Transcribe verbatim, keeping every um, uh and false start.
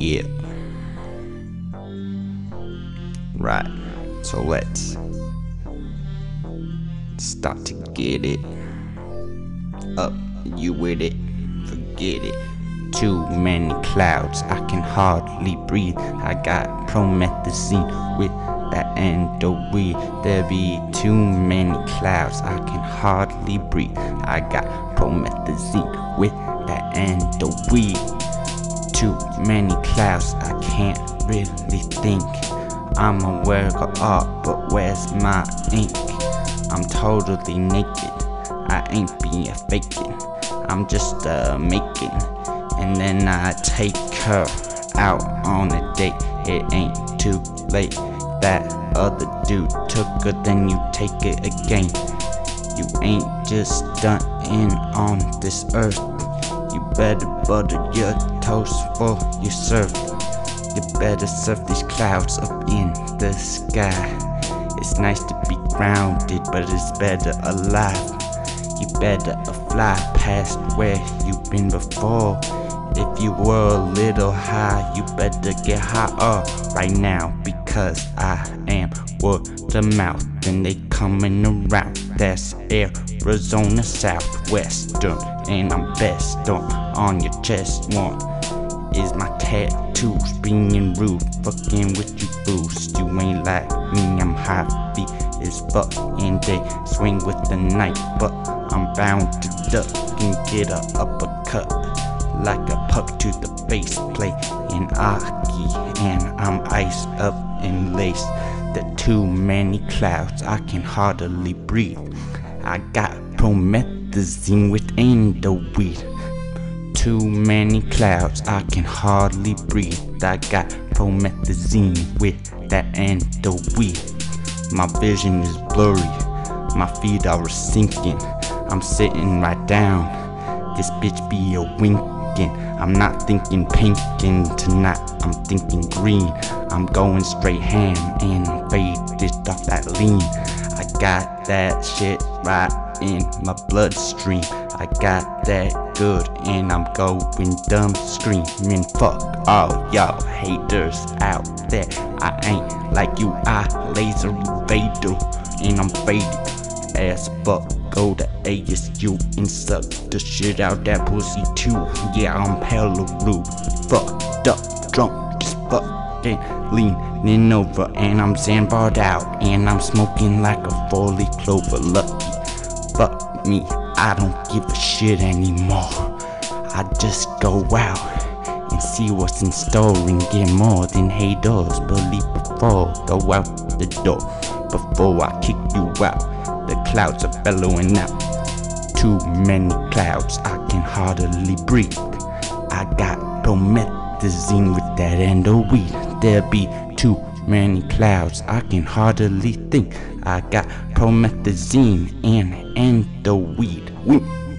Yeah. Right. So let's start to get it up. You with it? Forget it. Too many clouds, I can hardly breathe. I got promethazine with that antidote. There be too many clouds, I can hardly breathe. I got promethazine with that antidote. Too many clouds, I can't really think. I'm a work of art, but where's my ink? I'm totally naked, I ain't being faking. I'm just uh, making, and then I take her out on a date. It ain't too late. That other dude took her, then you take it again. You ain't just stuntin' on this earth. You better butter your toast for you serve. You better surf these clouds up in the sky. It's nice to be grounded, but it's better alive. You better fly past where you've been before. If you were a little high, you better get higher right now, because I am word of mouth and they coming around. That's Arizona Southwestern, and I'm best on, on your chest. One is my tattoos being rude, fucking with you fools. You ain't like me, I'm heavy as fuck, and they swing with the knife, but I'm bound to duck and get a uppercut like a puck to the face plate in Aki, and I'm iced up and laced. There too many clouds, I can hardly breathe. I got promethazine within the weed. Too many clouds, I can hardly breathe. I got promethazine with that and the weed. My vision is blurry, my feet are sinking. I'm sitting right down, this bitch be a winking. I'm not thinking pinkin' tonight, I'm thinking green. I'm going straight ham and I'm faded off that lean. I got that shit right in my bloodstream. I got that good and I'm going dumb screaming. Fuck all y'all haters out there. I ain't like you, I laser evader, and I'm faded as fuck. Go to A S U and suck the shit out that pussy too. Yeah, I'm hella rude, fucked up, drunk as fucking leaning over, and I'm Zanbarred out, and I'm smoking like a four-leaf clover. Lucky, fuck me, I don't give a shit anymore. I just go out and see what's in store and get more than haters believe before. Go out the door before I kick you out. The clouds are bellowing out. Too many clouds, I can hardly breathe. I got promethazine with that and the weed. There be too many clouds, I can hardly think. I got promethazine and and the weed. weed.